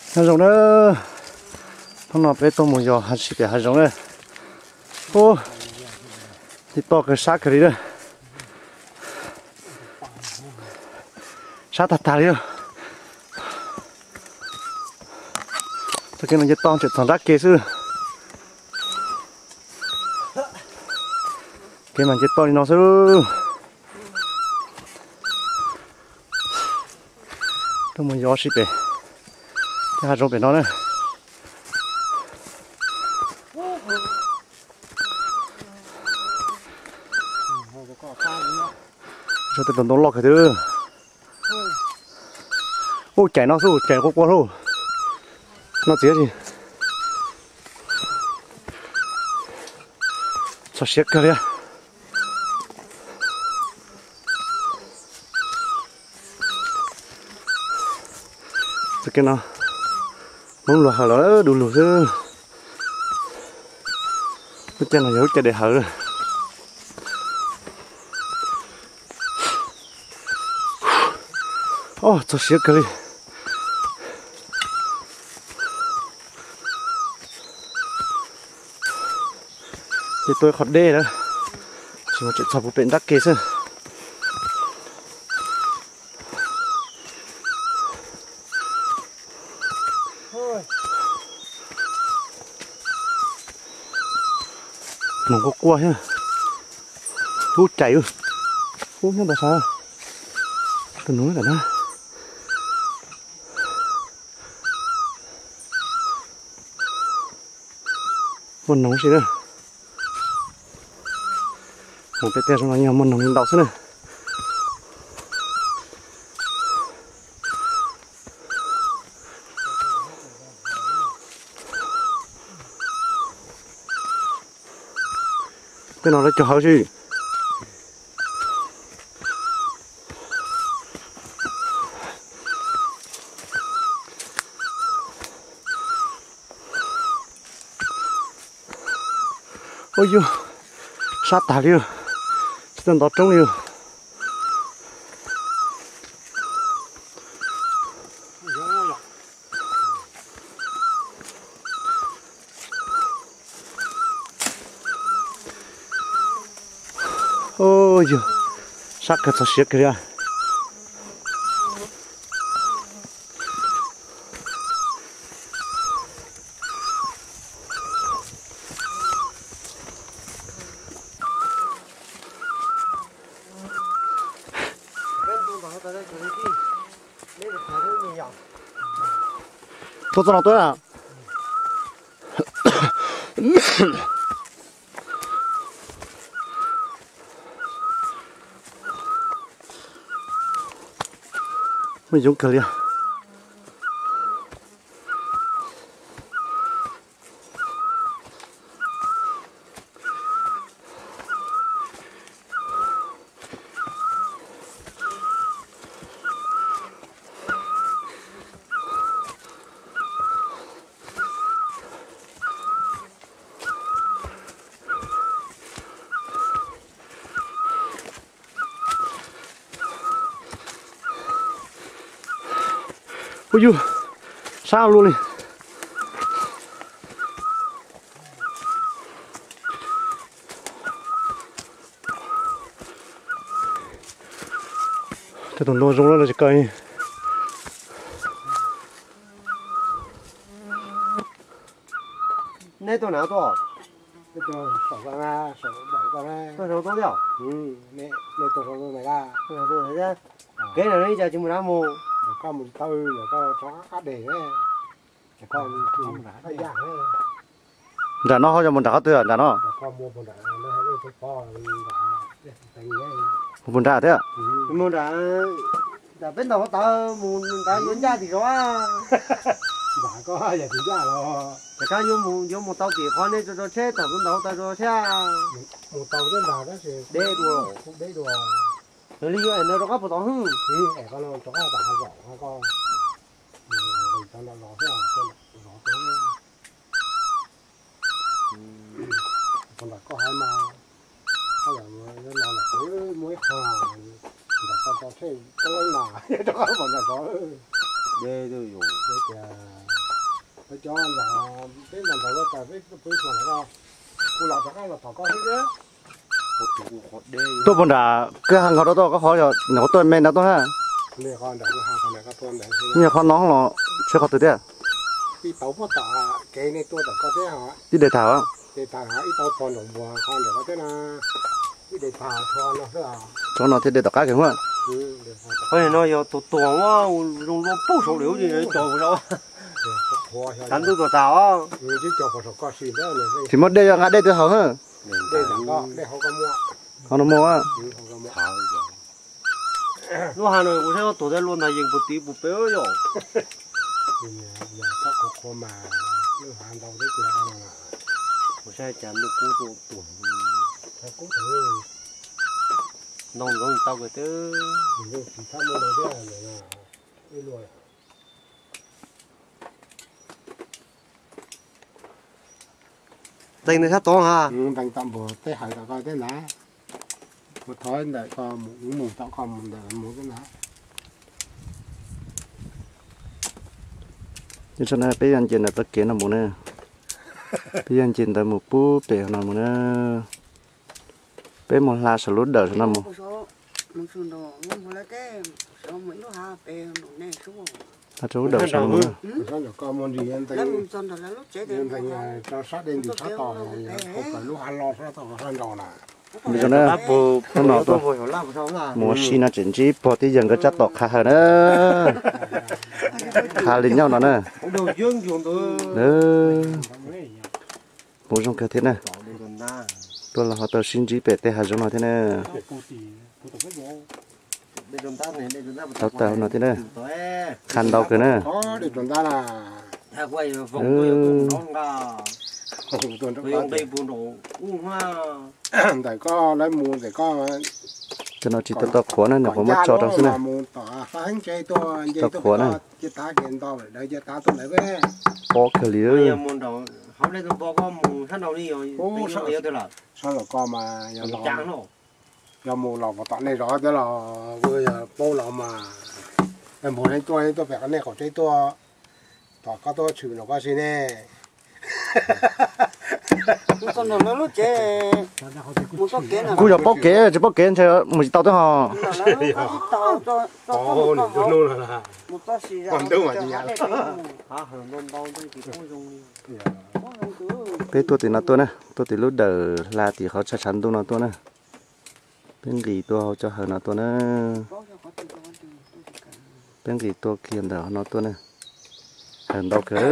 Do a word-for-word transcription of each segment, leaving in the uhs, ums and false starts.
hai giống nữa thằng nào bé tôm một giò hai chỉ để hai giống nữa ô thì to cái xác cái đi đó xác thật thật đi đó tôi cái này chỉ to chuyện thằng rác kia chứ cái này chỉ to đi nó chứ tôi một giò xí bé hai giống bé nó nữa cho tôi tận lọc cái thứ ôi chảy nó xuống chảy qua qua luôn nó tiếc gì sao xếp cái đấy cái nào muốn lùa hở đó đủ lùa chứ cái chân này giấu chạy để hở rồi ô sao xếp cái đi thì tôi khó đê đó chỉ một chuyện sập một chuyện đắc kế chứ nó có cua nhá hút chảy ư hút nhá bà sao tôi nói cả đó con nóng gì nữa một cái tên nó nhiều món nóng đau thế này cái nó là cho hao gì ôi chú sát tạt đi rồi tên đó trống đi rồi ôi chú sát cái thằng xiết kìa tôi tôi nào tôi à mình dùng cái gì ôi chú sao luôn đi cái tồn lô rung là chỉ cây này tôi nào to cái tôi sáu con à sáu bảy con à tôi nào to đéo ừ này này tôi không này ra tôi nào to thế cái này đấy giờ chúng mình đã mua để con một tư để con chó cá để đấy để con không đã cái dạng đấy đã nó không cho mình đã tươi đã nó để con mua một đã nó hay cái kho đã thành đấy mình đã thế à mua đã đã bên đầu tao mua đã vốn ra thì có đã có giờ thì ra rồi để cái vô mua vô một tàu tiền con này cho cho xe tàu bên đầu tao cho xe một tàu trên đảo đó thì đê đùa không đê đùa rồi lý do nó nó có một tàu hư thì để con nó chó đã rõ con mình cho nó nó thế à nó con là có hai màu hay là nó là cuối muối hòa để con cho thêm cái nào cho con còn là có đê tôi dùng cái kìa cái cho anh là cái lần đầu cái cái cái cái chuyện đó cô làm cho cái là phải có hết đấy một chủ một đê tôi vẫn đã cái hàng họ đó tôi có khó rồi nó tôi men đó tôi ha này con đã cái hàng con này cái con này nhưng con nó nó chưa có từ đấy cái tàu phát tàu cái này tôi đã có thế hả đi để thảo á để thả cái tàu con đồng bùa con được có thế là cái để thả con nó thế là cho nó thì để tao cá cái không ừ để thả thôi nó giờ tụt tuồng quá dùng nó bốc số liệu gì đấy trộn vào đâu hắn tôi tụt tàu á ừ chứ cho vào có gì đó này thì mất đây ngã đây tôi hở ha đây là có đây không có mua họ nó mua á ừ không có mua thảo nó hà nội cũng sẽ tụt ra luôn là dùng một tí một béo rồi thì giờ các cô cô mà nước hàng đầu đấy kìa mà cũng sẽ chán nó cú tụt tuồng phải cố thử nông giống tao cái thứ mình chỉ tham mua đầu thế này là đi luôn tình này sát to ha ừ đánh tạm bữa tới hải tao coi thế nào một thói lại còn muốn mùng tao còn mùng để muốn thế nào nhưng cho nên bây giờ chuyện là tất kiến là muốn nè bây giờ chuyện là một bút để nó muốn nè bây một là sờ lút đỡ cho nó một một số đồ một là thế số mấy đồ ha về đồ này số là chỗ đỡ sao nữa sao được con môn gì em thấy làm một là lúc chế em đến thấy cho sát đến thì sát tỏ không phải lúc ăn lo sát tỏ ăn đồ nè bây giờ nó nó nọ tôi hồi làm sao là mua xi nó chính chỉ bỏ tí dần cái chất tọt khá hơn nữa khá lên nhau nó nè đồ dương dùng tôi nữa mua trong cái thế này tôi là họ tao xin chỉ bể tê hà giống nó thế này tao tao nó thế này khăn đau cái này có để chúng ta là ta quay vòng quay cùng đón cả tuần tôi用đây buồn đồ uống hoa để có lấy mua để có cho nó chỉ tao tao khó này nó không mất cho đâu thế này mua tỏ phán chơi to chơi to có chơi tá kiện to để chơi tá tôi lại với có cái lý bây giờ muốn đồ hôm nay tôi bỏ có mù sát đầu đi rồi bây giờ bây giờ tôi là sao là con mà giờ lò trắng nó giờ mù lò vào tận này rõ thế là vừa bao lò mà em muốn anh tôi tôi phải cái này khỏi chơi to tỏ có tôi chịu nó có gì nè một con đồ lúc chế một con kiến là cú giờ bóc kế chỉ bóc kế chơi một tao tới họ tao cho ồ nè cho luôn là một con xì ra còn đâu mà gì à hả hơn non bao tôi chỉ có dùng cái tôi thì nó tôi nè tôi thì lúc đầu là thì họ chắc chắn tôi nó tôi nè bên gì tôi họ cho hơn nó tôi nè bên gì tôi kia đỡ nó tôi nè hơn đâu cái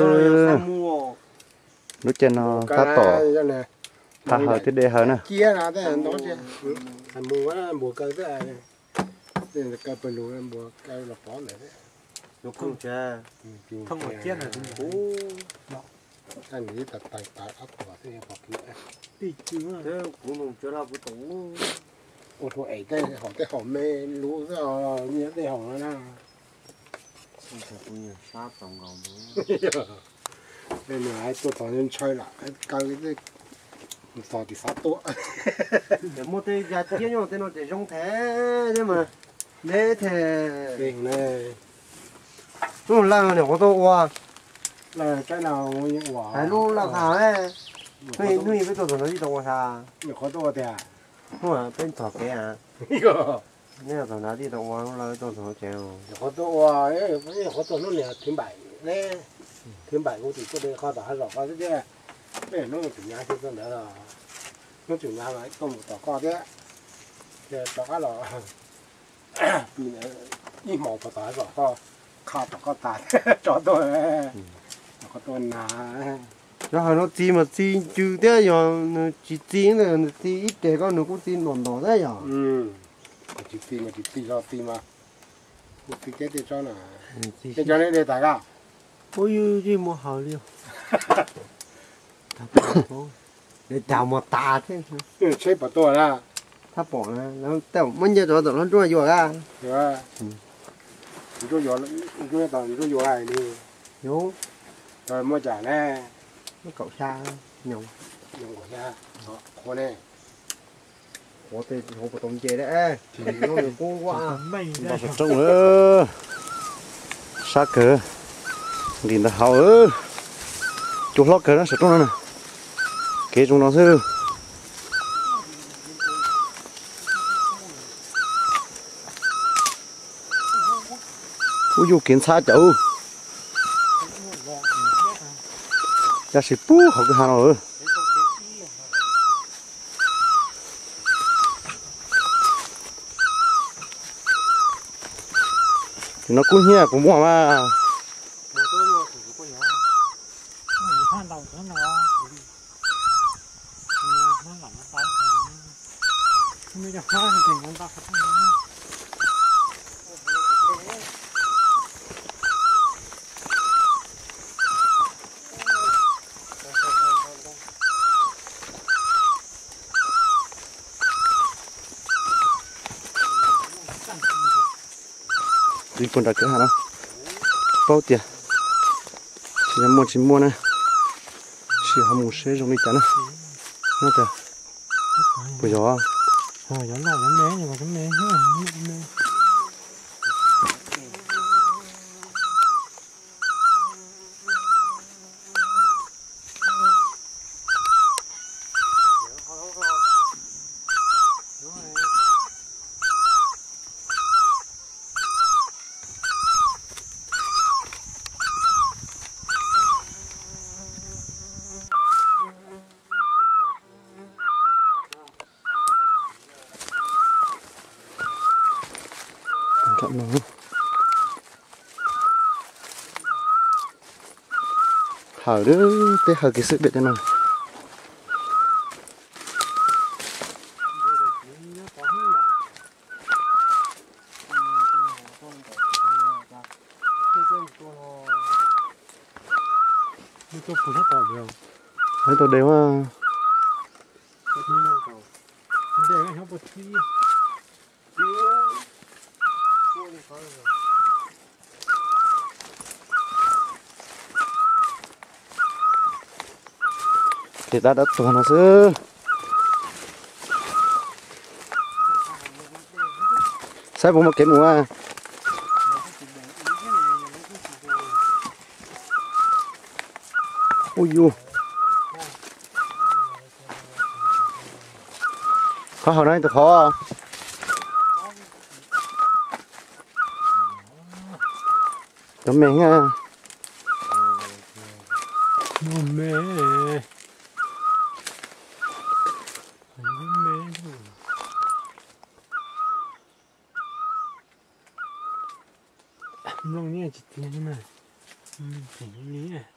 lúc trên nó ta tỏ ta hỏi cái đề hơn nè kia là thế đó chứ anh mua á mua cái thế này đây là cái bự luôn mua cái là phó này đấy nó không cha không một chiếc này cũng anh nghĩ là tài tài áp của thế này hoặc kia đi chứ thế cũng không cho ra bữa tủ ô thôi ấy cái họ cái họ mê lú rồi như thế họ nó không thể cũng như sát tổng cộng nên là ai tôi toàn nhân chơi lại cái cái cái tỏ thì sát tốt để mua cái giá trị nhau thế nó để trong thế thế mà để thế đỉnh này nó làm này có to quá là cái nào những quả hay luôn là khá đấy nuôi nuôi với tôi nó đi đâu xa nhiều khó to thế à không à bên thọ cái à nhiều nếu là nó đi đâu nó là tôi nó treo khó to ấy cái khó to nó là thứ bảy đấy thứ bảy cũng chỉ có đây khó tả rõ khó thế đấy để nó chủ nhà chứ không nữa là nó chủ nhà mà không một tỏ khó thế để tỏ là vì như màu tỏ tỏ rõ khó khó tỏ khó tả cho tôi có tôi là rồi nó chi mà chi chứ thế rồi chỉ chi là chi ít để con nó cũng chi nổn nổn đấy rồi ừ chỉ tin mà chỉ tin cho tin mà cái cái để cho là cái cho nên để tại sao ôi gì mà hở liêu để chào một tà thế chế bảo tôi là ta bỏ nó tao mấy giờ rồi nó trôi vô ra rồi trôi vô trôi tao trôi vô này đi vô rồi mua trả nè nó cậu xa nhung nhung của cha khó nè có thể không có tôm chè đấy thì nó được cô quá trong nữa xa cờ đi ta hậu ơ chỗ lót cờ nó sẽ trong đó nè kế trong đó chứ ui dụ kiến xa cháu ra sẽ bú học cái hà nội thì nó cũng nhẹ cũng mua mà đi con đặt cái hả nó bao tiền chỉ là mua chỉ mua này chỉ ham mua xe trong đi chắn này nó tiền bây giờ Ờ, giống nào giống bé nhưng mà giống bé giống bé. chậm nó hở đứa tê hở cái sự biệt thế này Tôi phụ hết tỏi nhiều. mấy tôi đều à Để cái hộp bột chi. thì ta đã toàn nó chứ sai bố mà kém mùa à ui du khó hồi nãy tôi khó à tấm mẹ nha Nó mẹ. Nó nghe chỉ tiếng này. Ừ, chỉ nghe.